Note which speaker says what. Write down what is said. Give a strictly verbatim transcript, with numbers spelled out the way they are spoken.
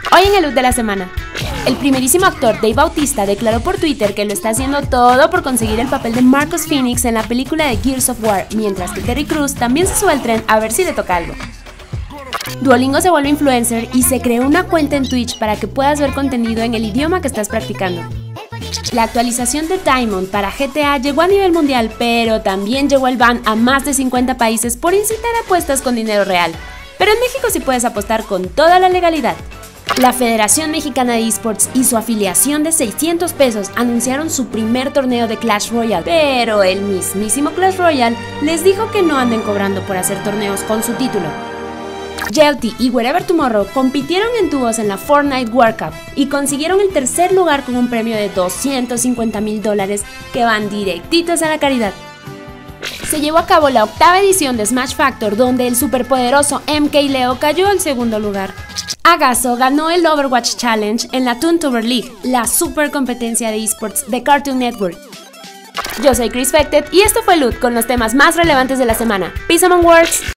Speaker 1: Hoy en el look de la semana, el primerísimo actor Dave Bautista declaró por Twitter que lo está haciendo todo por conseguir el papel de Marcus Phoenix en la película de Gears of War, mientras que Terry Crews también se sube al tren a ver si le toca algo. Duolingo se vuelve influencer y se creó una cuenta en Twitch para que puedas ver contenido en el idioma que estás practicando. La actualización de Diamond para G T A llegó a nivel mundial, pero también llegó el ban a más de cincuenta países por incitar apuestas con dinero real. Pero en México sí puedes apostar con toda la legalidad. La Federación Mexicana de Esports y su afiliación de seiscientos pesos anunciaron su primer torneo de Clash Royale, pero el mismísimo Clash Royale les dijo que no anden cobrando por hacer torneos con su título. Jelty y Wherever Tomorrow compitieron en dúos en la Fortnite World Cup y consiguieron el tercer lugar con un premio de doscientos cincuenta mil dólares que van directitos a la caridad. Se llevó a cabo la octava edición de Smash Factor, donde el superpoderoso M K Leo cayó al segundo lugar. Agaso ganó el Overwatch Challenge en la Toontuber League, la super competencia de esports de Cartoon Network. Yo soy Chris Fected y esto fue Loot con los temas más relevantes de la semana. Peace among words.